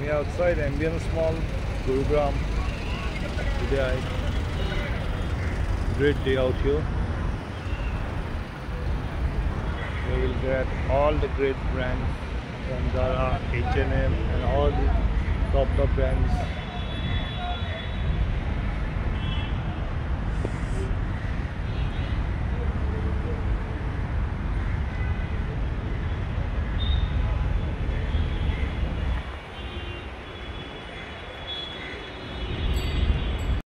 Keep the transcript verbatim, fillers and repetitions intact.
We are outside Ambience Mall, Gurugram. Today, I, great day out here. We will get all the great brands from Zara, H and M, and all the top top brands.